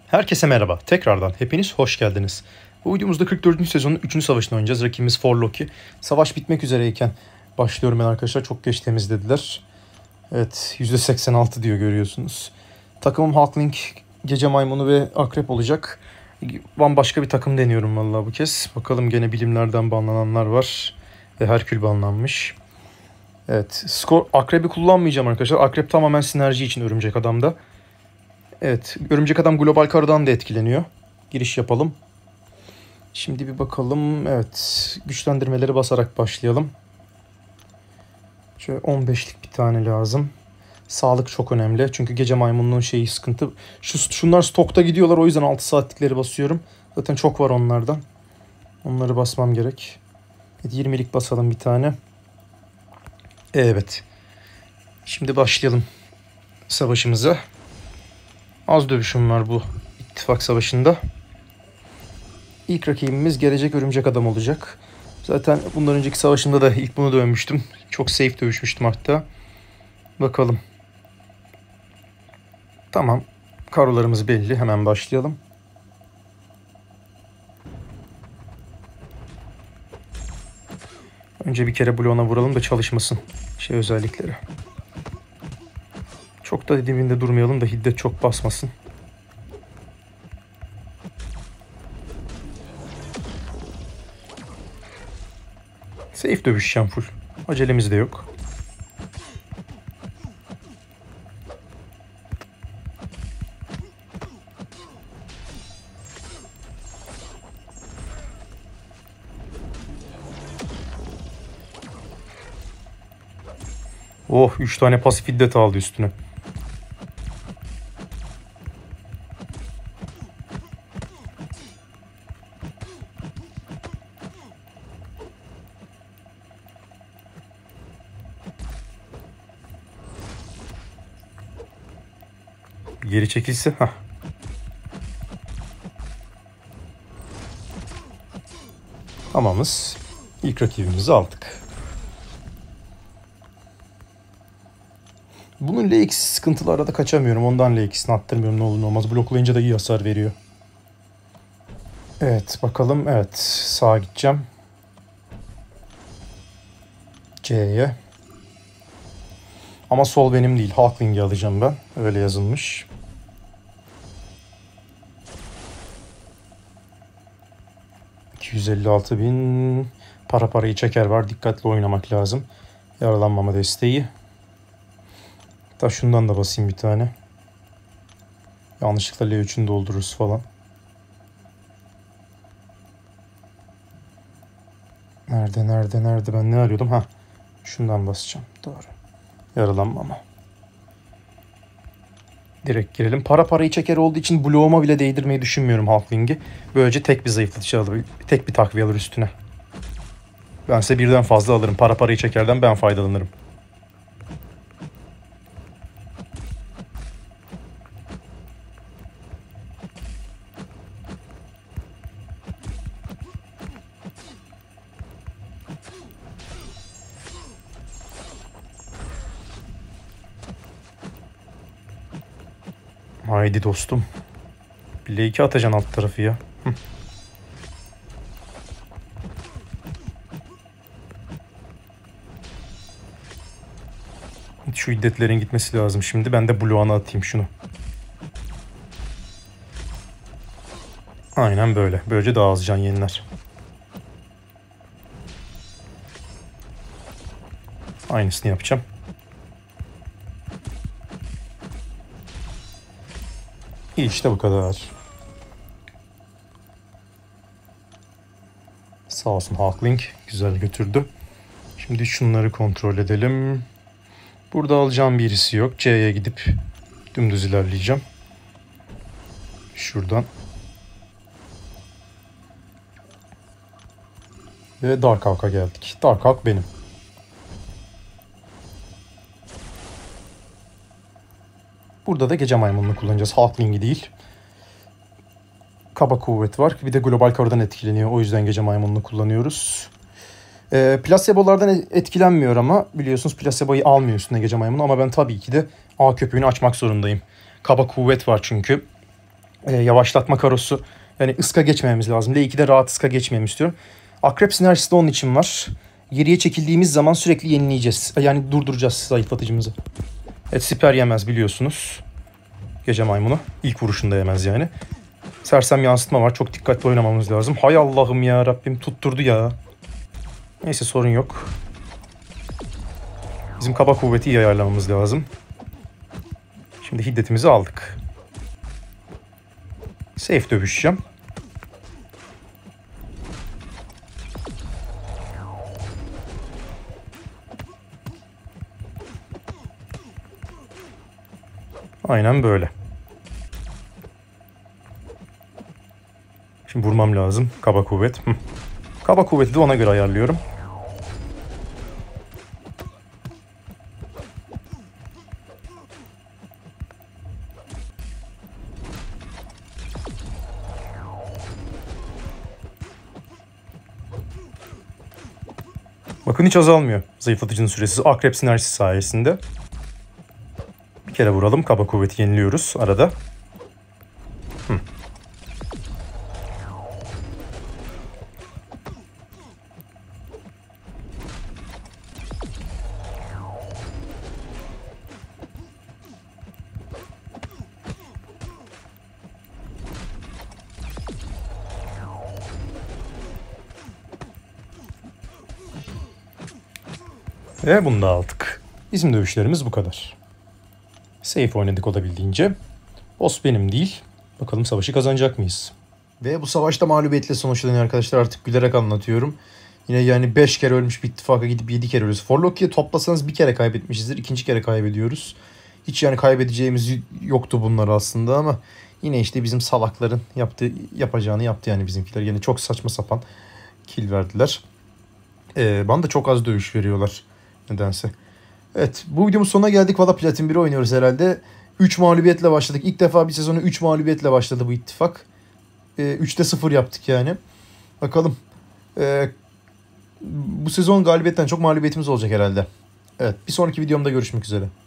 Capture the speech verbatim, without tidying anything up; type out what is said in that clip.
Herkese merhaba. Tekrardan hepiniz hoş geldiniz. Bu videomuzda kırk dördüncü sezonun üçüncü savaşını oynayacağız. Rakibimiz Forloki. Savaş bitmek üzereyken başlıyorum ben arkadaşlar. Çok geç temizlediler. Evet, yüzde seksen altı diyor, görüyorsunuz. Takımım Hulkling, Gece Maymunu ve Akrep olacak. Bambaşka bir takım deniyorum vallahi bu kez. Bakalım, gene bilimlerden banlananlar var. Ve Herkül banlanmış. Evet, skor Akrep'i kullanmayacağım arkadaşlar. Akrep tamamen sinerji için Örümcek Adam'da. Evet, Örümcek Adam Global Kara'dan da etkileniyor. Giriş yapalım. Şimdi bir bakalım. Evet, güçlendirmeleri basarak başlayalım. Şöyle on beşlik bir tane lazım. Sağlık çok önemli. Çünkü Gece Maymunluğun şeyi sıkıntı. Şu, şunlar stokta gidiyorlar, o yüzden altı saatlikleri basıyorum. Zaten çok var onlardan. Onları basmam gerek. Evet, yirmilik basalım bir tane. Evet. Şimdi başlayalım savaşımıza. Az dövüşüm var bu ittifak savaşında. İlk rakibimiz gelecek Örümcek Adam olacak. Zaten bundan önceki savaşımda da ilk bunu dövmüştüm. Çok safe dövüşmüştüm hatta. Bakalım. Tamam. Karolarımız belli. Hemen başlayalım. Önce bir kere bloğuna vuralım da çalışmasın şey özellikleri. Çok da dibinde durmayalım da hiddet çok basmasın. Safe dövüşeceğim full. Acelemiz de yok. Oh, üç tane pasif hiddet aldı üstüne. Geri çekilse. Heh. Tamamız. İlk rakibimizi aldık. Bunun L X sıkıntılı, arada kaçamıyorum. Ondan L X'ini attırmıyorum, ne olur ne olmaz. Bloklayınca da iyi hasar veriyor. Evet bakalım. Evet, sağa gideceğim. C'ye. Ama sol benim değil. Hulkling'i alacağım ben. Öyle yazılmış. iki yüz elli altı bin. Para parayı çeker var. Dikkatli oynamak lazım. Yaralanmama desteği. Hatta şundan da basayım bir tane. Yanlışlıkla L üç'ünü doldururuz falan. Nerede nerede nerede ben ne arıyordum? Ha, şundan basacağım. Doğru. Yaralanmama. Direkt girelim. Para parayı çeker olduğu için bloğuma bile değdirmeyi düşünmüyorum Hulkling'i. Böylece tek bir zayıflatıcı alır. Tek bir takviye alır üstüne. Ben size birden fazla alırım. Para parayı çekerden ben faydalanırım. Haydi dostum. Bir L iki atacaksın alt tarafı ya. Hı. Şu iddetlerin gitmesi lazım şimdi. Ben de bloğuna atayım şunu. Aynen böyle. Böylece daha az can yeniler. Aynısını yapacağım. İyi, işte bu kadar. Sağ olsun Hulkling. Güzel götürdü. Şimdi şunları kontrol edelim. Burada alacağım birisi yok. C'ye gidip dümdüz ilerleyeceğim. Şuradan. Ve Darkhawk'a geldik. Darkhawk benim. Burada da Gece Maymununu kullanacağız. Hulkling'i değil. Kaba kuvvet var. Bir de Global Kara'dan etkileniyor. O yüzden Gece Maymununu kullanıyoruz. E, plasebolardan etkilenmiyor ama biliyorsunuz plaseboyu almıyor üstüne Gece Maymunu. Ama ben tabii ki de A köpüğünü açmak zorundayım. Kaba kuvvet var çünkü. e, yavaşlatma karosu. Yani ıska geçmememiz lazım. L ikide rahat ıska geçmemi istiyorum. Akrep sinerjisi de onun için var. Geriye çekildiğimiz zaman sürekli yenileyeceğiz. Yani durduracağız zayıflatıcımızı. Evet, siper yemez biliyorsunuz. Gece maymunu. İlk vuruşunda yemez yani. Sersem yansıtma var. Çok dikkatli oynamamız lazım. Hay Allah'ım ya Rabbim, tutturdu ya. Neyse, sorun yok. Bizim kaba kuvveti iyi ayarlamamız lazım. Şimdi hiddetimizi aldık. Safe dövüşeceğim. Aynen böyle. Şimdi vurmam lazım. Kaba kuvvet. Hı. Kaba kuvveti de ona göre ayarlıyorum. Bakın hiç azalmıyor zayıflatıcının süresi akrep sinerjisi sayesinde. Bir kere vuralım. Kaba kuvveti yeniliyoruz arada. Hı. Ve bunu da aldık. Bizim dövüşlerimiz bu kadar. Safe oynadık olabildiğince. Boss benim değil. Bakalım savaşı kazanacak mıyız? Ve bu savaşta mağlubiyetle sonuçlanıyor arkadaşlar. Artık gülerek anlatıyorum. Yine yani beş kere ölmüş bir ittifaka gidip yedi kere ölüyoruz. Forloki'ye toplasanız bir kere kaybetmişizdir. İkinci kere kaybediyoruz. Hiç yani kaybedeceğimiz yoktu bunlar aslında ama yine işte bizim salakların yaptığı, yapacağını yaptı yani bizimkiler. Yani çok saçma sapan kill verdiler. Ee, bana da çok az dövüş veriyorlar nedense. Evet, bu videomuz sonuna geldik. Valla Platin bir oynuyoruz herhalde. üç mağlubiyetle başladık. İlk defa bir sezonu üç mağlubiyetle başladı bu ittifak. Ee, üçte sıfır yaptık yani. Bakalım. Ee, bu sezon galibiyetten çok mağlubiyetimiz olacak herhalde. Evet, bir sonraki videomda görüşmek üzere.